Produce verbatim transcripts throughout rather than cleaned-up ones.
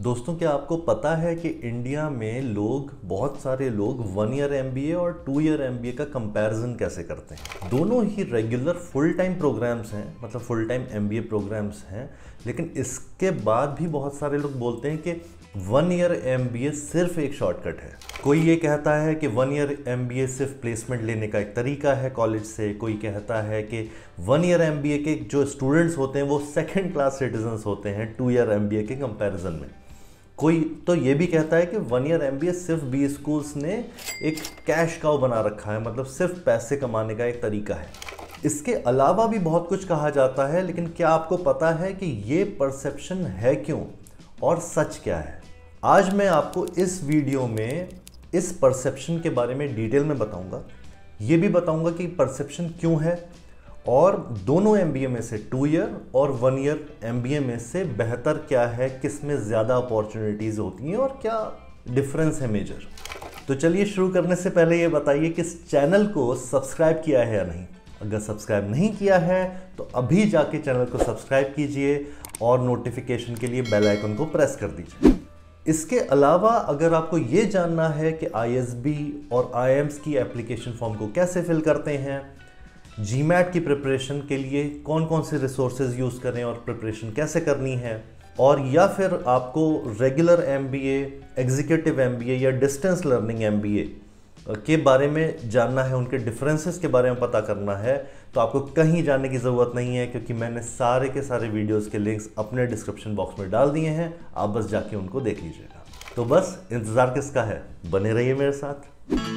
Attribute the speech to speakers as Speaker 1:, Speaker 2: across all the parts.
Speaker 1: दोस्तों, क्या आपको पता है कि इंडिया में लोग बहुत सारे लोग वन ईयर एमबीए और टू ईयर एमबीए का कंपैरिजन कैसे करते हैं। दोनों ही रेगुलर फुल टाइम प्रोग्राम्स हैं, मतलब फुल टाइम एमबीए प्रोग्राम्स हैं, लेकिन इसके बाद भी बहुत सारे लोग बोलते हैं कि वन ईयर एमबीए सिर्फ एक शॉर्टकट है। कोई ये कहता है कि वन ईयर एमबीए सिर्फ प्लेसमेंट लेने का एक तरीका है कॉलेज से। कोई कहता है कि वन ईयर एमबीए के जो स्टूडेंट्स होते हैं वो सेकंड क्लास सिटीजन्स होते हैं टू ईयर एमबीए के कंपैरिजन में। कोई तो ये भी कहता है कि वन ईयर एमबीए सिर्फ बी स्कूल्स ने एक कैश काउ बना रखा है, मतलब सिर्फ पैसे कमाने का एक तरीका है। इसके अलावा भी बहुत कुछ कहा जाता है, लेकिन क्या आपको पता है कि ये परसेप्शन है क्यों और सच क्या है? आज मैं आपको इस वीडियो में इस परसेप्शन के बारे में डिटेल में बताऊंगा। ये भी बताऊंगा कि परसेप्शन क्यों है और दोनों एमबीए में से टू ईयर और वन ईयर एमबीए में से बेहतर क्या है, किस में ज़्यादा अपॉर्चुनिटीज़ होती हैं और क्या डिफरेंस है मेजर। तो चलिए शुरू करने से पहले ये बताइए कि इस चैनल को सब्सक्राइब किया है या नहीं। अगर सब्सक्राइब नहीं किया है तो अभी जाके चैनल को सब्सक्राइब कीजिए और नोटिफिकेशन के लिए बेल आइकन को प्रेस कर दीजिए। इसके अलावा अगर आपको ये जानना है कि आईएसबी और आईएम्स की एप्लीकेशन फॉर्म को कैसे फिल करते हैं, जीमैट की प्रिपरेशन के लिए कौन कौन से रिसोर्सेज यूज़ करें और प्रिपरेशन कैसे करनी है, और या फिर आपको रेगुलर एमबीए, एग्जीक्यूटिव एमबीए या डिस्टेंस लर्निंग एमबीए के बारे में जानना है, उनके डिफरेंसेस के बारे में पता करना है, तो आपको कहीं जाने की ज़रूरत नहीं है, क्योंकि मैंने सारे के सारे वीडियोस के लिंक्स अपने डिस्क्रिप्शन बॉक्स में डाल दिए हैं। आप बस जाके उनको देख लीजिएगा। तो बस इंतज़ार किसका है, बने रहिए मेरे साथ।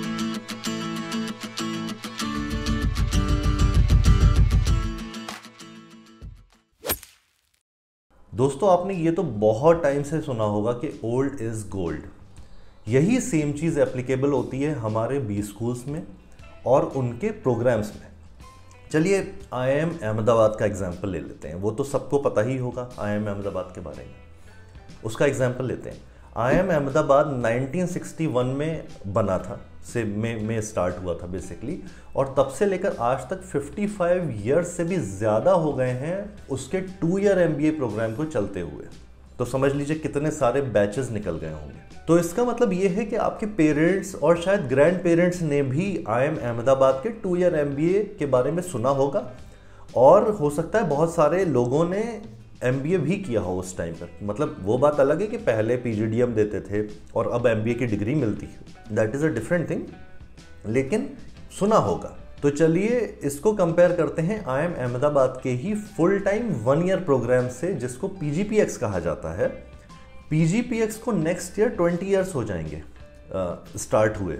Speaker 1: दोस्तों, आपने ये तो बहुत टाइम से सुना होगा कि ओल्ड इज़ गोल्ड। यही सेम चीज़ एप्लीकेबल होती है हमारे बी स्कूल्स में और उनके प्रोग्राम्स में। चलिए आईआईएम अहमदाबाद का एग्जांपल ले लेते हैं। वो तो सबको पता ही होगा आईआईएम अहमदाबाद के बारे में। उसका एग्जांपल लेते हैं। IIM Ahmedabad nineteen sixty one में बना था, से में में स्टार्ट हुआ था बेसिकली, और तब से लेकर आज तक पचपन ईयर्स से भी ज़्यादा हो गए हैं उसके टू ईयर एमबीए प्रोग्राम को चलते हुए। तो समझ लीजिए कितने सारे बैचेस निकल गए होंगे। तो इसका मतलब ये है कि आपके पेरेंट्स और शायद ग्रैंड पेरेंट्स ने भी आईआईएम अहमदाबाद के टू ईयर एमबीए के बारे में सुना होगा, और हो सकता है बहुत सारे लोगों ने एमबीए भी किया हो उस टाइम पर। मतलब वो बात अलग है कि पहले पीजीडीएम देते थे और अब एमबीए की डिग्री मिलती है, that is a different thing, लेकिन सुना होगा। तो चलिए इसको कंपेयर करते हैं आईआईएम अहमदाबाद के ही full time one year program से, जिसको पीजीपीएक्स कहा जाता है। पीजीपीएक्स को नेक्स्ट ईयर ट्वेंटी ईयर्स हो जाएंगे स्टार्ट हुए,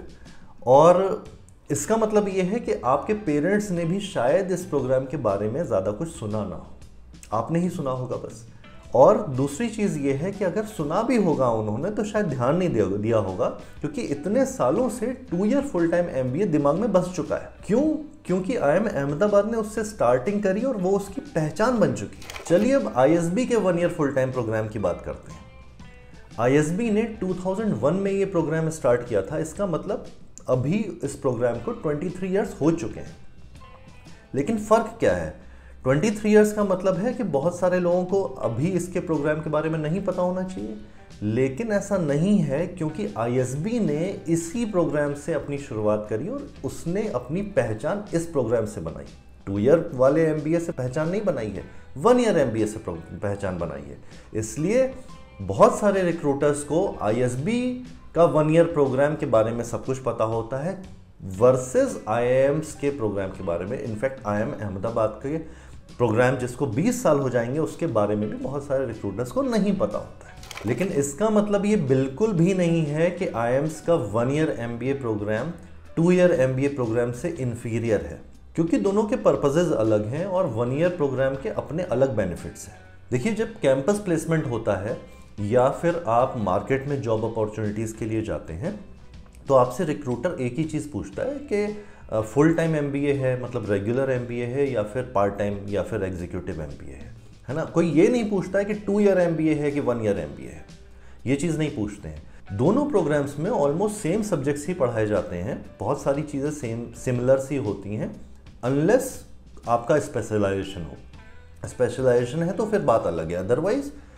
Speaker 1: और इसका मतलब ये है कि आपके पेरेंट्स ने भी शायद इस प्रोग्राम के बारे में ज़्यादा कुछ सुना ना हो, आपने ही सुना होगा बस। और दूसरी चीज़ ये है कि अगर सुना भी होगा उन्होंने तो शायद ध्यान नहीं दिया होगा, क्योंकि इतने सालों से two year full time MBA दिमाग में बस चुका है। क्यों? क्योंकि आईआईएम अहमदाबाद ने उससे स्टार्टिंग करी और वो उसकी पहचान बन चुकी है। चलिए अब आईएसबी के one year full time program की बात करते हैं। आईएसबी ने टू थाउजेंड वन में ये प्रोग्राम स्टार्ट किया था। इसका मतलब अभी इस प्रोग्राम को तेईस ईयर्स हो चुके हैं। लेकिन फ़र्क क्या है? तेईस इयर्स का मतलब है कि बहुत सारे लोगों को अभी इसके प्रोग्राम के बारे में नहीं पता होना चाहिए, लेकिन ऐसा नहीं है, क्योंकि आईएसबी ने इसी प्रोग्राम से अपनी शुरुआत करी और उसने अपनी पहचान इस प्रोग्राम से बनाई। टू ईयर वाले एमबीए से पहचान नहीं बनाई है, वन ईयर एमबीए से पहचान बनाई है। इसलिए बहुत सारे रिक्रूटर्स को आईएसबी का वन ईयर प्रोग्राम के बारे में सब कुछ पता होता है वर्सेस आईआईएम्स के प्रोग्राम के बारे में। इनफैक्ट आईआईएम अहमदाबाद के प्रोग्राम जिसको बीस साल हो जाएंगे उसके बारे में भी बहुत सारे रिक्रूटर्स को नहीं पता होता है। लेकिन इसका मतलब ये बिल्कुल भी नहीं है कि आईआईएम्स का one year MBA program two year MBA program से इन्फीरियर है, क्योंकि दोनों के पर्पसेस अलग हैं और वन ईयर प्रोग्राम के अपने अलग बेनिफिट्स हैं। देखिए, जब कैंपस प्लेसमेंट होता है या फिर आप मार्केट में जॉब अपॉर्चुनिटीज़ के लिए जाते हैं, तो आपसे रिक्रूटर एक ही चीज़ पूछता है कि फुल टाइम एमबीए है, मतलब रेगुलर एमबीए है, या फिर पार्ट टाइम या फिर एग्जीक्यूटिव एमबीए है, है ना। कोई ये नहीं पूछता है कि टू ईयर एमबीए है कि वन ईयर एमबीए है, ये चीज़ नहीं पूछते हैं। दोनों प्रोग्राम्स में ऑलमोस्ट सेम सब्जेक्ट्स ही पढ़ाए जाते हैं, बहुत सारी चीज़ें सेम सिमिलर सी होती हैं, अनलेस आपका स्पेशलाइजेशन हो। स्पेशलाइजेशन है तो फिर बात अलग है, अदरवाइज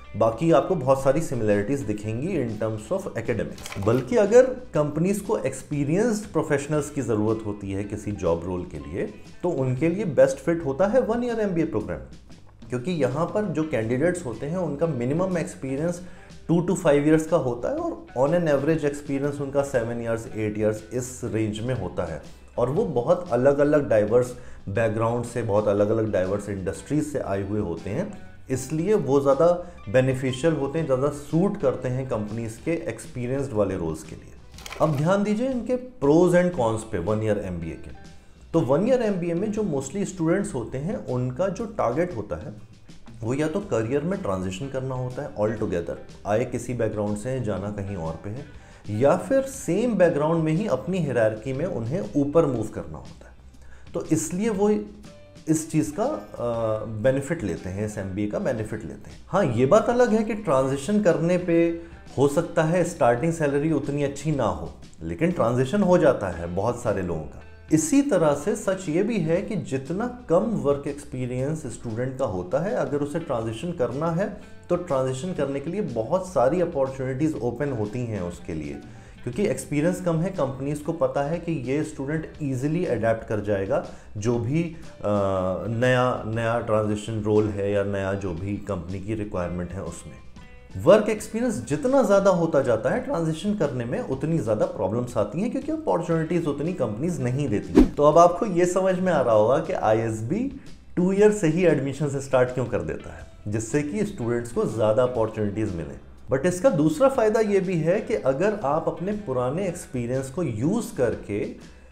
Speaker 1: बाकी आपको बहुत सारी सिमिलरिटीज दिखेंगी इन टर्म्स ऑफ एकेडमिक्स। बल्कि अगर कंपनीज को एक्सपीरियंस्ड प्रोफेशनल्स की ज़रूरत होती है किसी जॉब रोल के लिए, तो उनके लिए बेस्ट फिट होता है वन ईयर एमबीए प्रोग्राम, क्योंकि यहाँ पर जो कैंडिडेट्स होते हैं उनका minimum experience two to five years का होता है और ऑन एन एवरेज एक्सपीरियंस उनका सेवन ईयर्स एट ईयर्स इस रेंज में होता है। और वो बहुत अलग अलग डाइवर्स बैकग्राउंड से, बहुत अलग अलग डाइवर्स इंडस्ट्रीज से आए हुए होते हैं, इसलिए वो ज़्यादा बेनिफिशियल होते हैं, ज़्यादा सूट करते हैं कंपनीज के एक्सपीरियंस्ड वाले रोल्स के लिए। अब ध्यान दीजिए इनके प्रोज एंड कॉन्स पे वन ईयर एमबीए के। तो वन ईयर एमबीए में जो मोस्टली स्टूडेंट्स होते हैं उनका जो टारगेट होता है वो या तो करियर में ट्रांजिशन करना होता है ऑल टुगेदर, आए किसी बैकग्राउंड से हैं, जाना कहीं और पे है, या फिर सेम बैकग्राउंड में ही अपनी हिरार्की में उन्हें ऊपर मूव करना होता है। तो इसलिए वो इस चीज़ का बेनिफिट लेते हैं, इस एमबीए का बेनिफिट लेते हैं। हाँ, ये बात अलग है कि ट्रांजिशन करने पे हो सकता है स्टार्टिंग सैलरी उतनी अच्छी ना हो, लेकिन ट्रांजिशन हो जाता है बहुत सारे लोगों का। इसी तरह से सच ये भी है कि जितना कम वर्क एक्सपीरियंस स्टूडेंट का होता है, अगर उसे ट्रांजिशन करना है तो ट्रांजिशन करने के लिए बहुत सारी अपॉर्चुनिटीज़ ओपन होती हैं उसके लिए, क्योंकि एक्सपीरियंस कम है, कंपनीज को पता है कि ये स्टूडेंट इजीली अडेप्ट कर जाएगा जो भी आ, नया नया ट्रांजिशन रोल है या नया जो भी कंपनी की रिक्वायरमेंट है उसमें। वर्क एक्सपीरियंस जितना ज़्यादा होता जाता है ट्रांजिशन करने में उतनी ज़्यादा प्रॉब्लम्स आती हैं, क्योंकि अपॉर्चुनिटीज़ उतनी कंपनीज नहीं देती। तो अब आपको ये समझ में आ रहा होगा कि आईएसबी टू ईयर से ही एडमिशन से स्टार्ट क्यों कर देता है, जिससे कि स्टूडेंट्स को ज़्यादा अपॉर्चुनिटीज़ मिले। बट इसका दूसरा फ़ायदा ये भी है कि अगर आप अपने पुराने एक्सपीरियंस को यूज़ करके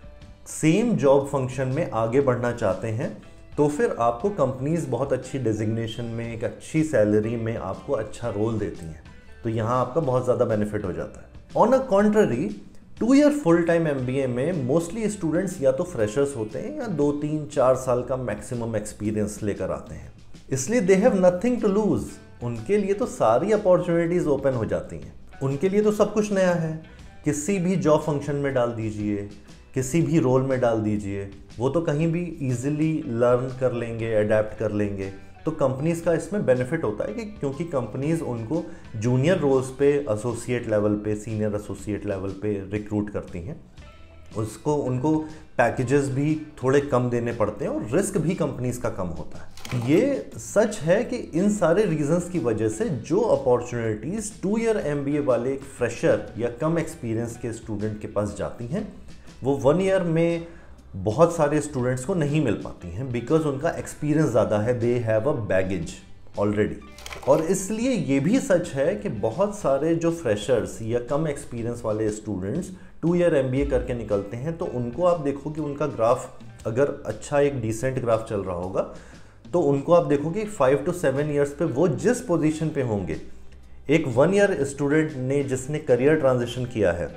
Speaker 1: सेम जॉब फंक्शन में आगे बढ़ना चाहते हैं, तो फिर आपको कंपनीज बहुत अच्छी डेजिग्नेशन में, एक अच्छी सैलरी में आपको अच्छा रोल देती हैं। तो यहाँ आपका बहुत ज़्यादा बेनिफिट हो जाता है। On a contrary, two year full time MBA में मोस्टली स्टूडेंट्स या तो फ्रेशर्स होते हैं या दो तीन चार साल का मैक्सिमम एक्सपीरियंस लेकर आते हैं, इसलिए they have nothing to lose. उनके लिए तो सारी अपॉर्चुनिटीज़ ओपन हो जाती हैं, उनके लिए तो सब कुछ नया है। किसी भी जॉब फंक्शन में डाल दीजिए, किसी भी रोल में डाल दीजिए, वो तो कहीं भी इजीली लर्न कर लेंगे, अडेप्ट कर लेंगे। तो कंपनीज़ का इसमें बेनिफिट होता है कि क्योंकि कंपनीज़ उनको जूनियर रोल्स पे, एसोसिएट लेवल पे, सीनियर एसोसिएट लेवल पे रिक्रूट करती हैं, उसको उनको पैकेजेस भी थोड़े कम देने पड़ते हैं और रिस्क भी कंपनीज़ का कम होता है। ये सच है कि इन सारे रीजंस की वजह से जो अपॉर्चुनिटीज़ टू ईयर एमबीए वाले एक फ्रेशर या कम एक्सपीरियंस के स्टूडेंट के पास जाती हैं, वो वन ईयर में बहुत सारे स्टूडेंट्स को नहीं मिल पाती हैं, बिकॉज उनका एक्सपीरियंस ज़्यादा है, they have a baggage already. और इसलिए ये भी सच है कि बहुत सारे जो फ्रेशर्स या कम एक्सपीरियंस वाले स्टूडेंट्स टू ईयर एमबीए करके निकलते हैं, तो उनको आप देखो कि उनका ग्राफ अगर अच्छा एक डिसेंट ग्राफ चल रहा होगा, तो उनको आप देखोगे फाइव टू सेवन ईयर्स पे वो जिस पोजीशन पे होंगे, एक वन ईयर स्टूडेंट ने जिसने करियर ट्रांजिशन किया है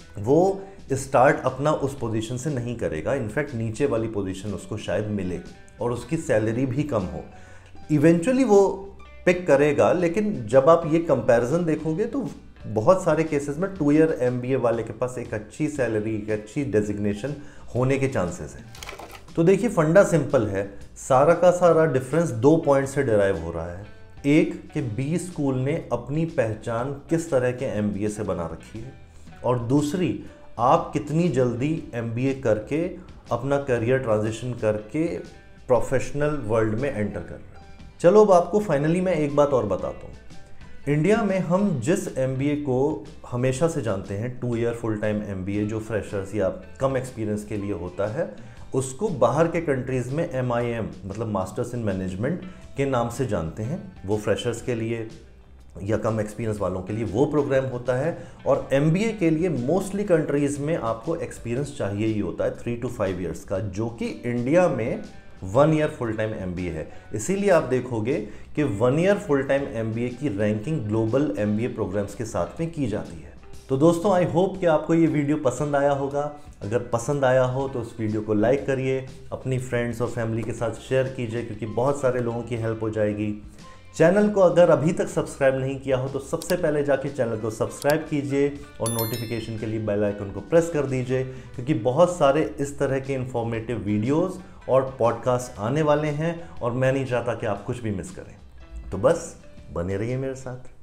Speaker 1: वो स्टार्ट अपना उस पोजीशन से नहीं करेगा, इनफैक्ट नीचे वाली पोजीशन उसको शायद मिले और उसकी सैलरी भी कम हो। इवेंचुअली वो पिक करेगा, लेकिन जब आप ये कंपैरिजन देखोगे तो बहुत सारे केसेस में टू ईयर एमबीए वाले के पास एक अच्छी सैलरी, एक अच्छी डेजिग्नेशन होने के चांसेस हैं। तो देखिए, फंडा सिंपल है, सारा का सारा डिफरेंस दो पॉइंट से डिराइव हो रहा है। एक कि बी स्कूल ने अपनी पहचान किस तरह के एमबीए से बना रखी है, और दूसरी आप कितनी जल्दी एमबीए करके अपना करियर ट्रांजिशन करके प्रोफेशनल वर्ल्ड में एंटर कर रहे हैं। चलो अब आपको फाइनली मैं एक बात और बताता हूँ। इंडिया में हम जिस एमबीए को हमेशा से जानते हैं, two year full time MBA जो फ्रेशर्स या कम एक्सपीरियंस के लिए होता है, उसको बाहर के कंट्रीज़ में एम आई एम मतलब मास्टर्स इन मैनेजमेंट के नाम से जानते हैं। वो फ्रेशर्स के लिए या कम एक्सपीरियंस वालों के लिए वो प्रोग्राम होता है, और एमबीए के लिए मोस्टली कंट्रीज़ में आपको एक्सपीरियंस चाहिए ही होता है थ्री टू फाइव इयर्स का, जो कि इंडिया में one year full time MBA है। इसीलिए आप देखोगे कि one year full time MBA की रैंकिंग ग्लोबल एमबीए प्रोग्राम्स के साथ में की जाती है। तो दोस्तों, आई होप कि आपको ये वीडियो पसंद आया होगा। अगर पसंद आया हो तो उस वीडियो को लाइक करिए, अपनी फ्रेंड्स और फैमिली के साथ शेयर कीजिए, क्योंकि बहुत सारे लोगों की हेल्प हो जाएगी। चैनल को अगर अभी तक सब्सक्राइब नहीं किया हो तो सबसे पहले जाके चैनल को सब्सक्राइब कीजिए और नोटिफिकेशन के लिए बेल आइकन को प्रेस कर दीजिए, क्योंकि बहुत सारे इस तरह के इंफॉर्मेटिव वीडियोस और पॉडकास्ट आने वाले हैं और मैं नहीं चाहता कि आप कुछ भी मिस करें। तो बस बने रहिए मेरे साथ।